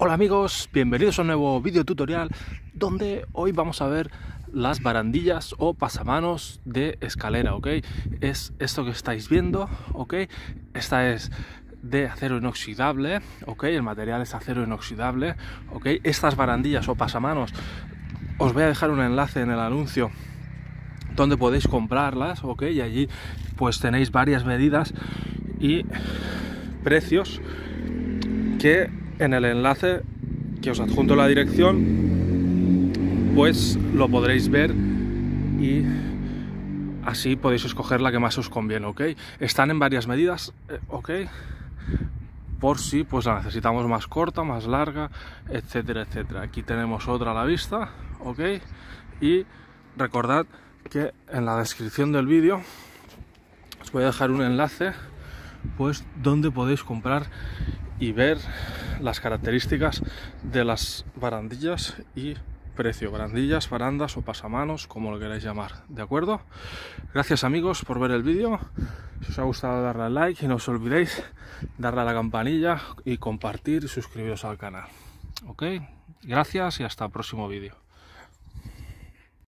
Hola amigos, bienvenidos a un nuevo vídeo tutorial donde hoy vamos a ver las barandillas o pasamanos de escalera, ¿ok? Es esto que estáis viendo, ¿ok? Esta es de acero inoxidable, ¿ok? El material es acero inoxidable, ¿ok? Estas barandillas o pasamanos os voy a dejar un enlace en el anuncio donde podéis comprarlas, ¿ok? Y allí pues tenéis varias medidas y precios que en el enlace que os adjunto la dirección pues lo podréis ver y así podéis escoger la que más os conviene, ¿ok? Están en varias medidas, ¿ok? Por si pues la necesitamos más corta, más larga, etcétera, etcétera. Aquí tenemos otra a la vista, ¿ok? Y recordad que en la descripción del vídeo os voy a dejar un enlace pues donde podéis comprar y ver las características de las barandillas y precio, barandillas, barandas o pasamanos, como lo queráis llamar, ¿de acuerdo? Gracias amigos por ver el vídeo. Si os ha gustado, darle al like y no os olvidéis darle a la campanilla y compartir y suscribiros al canal, ¿ok? Gracias y hasta el próximo vídeo.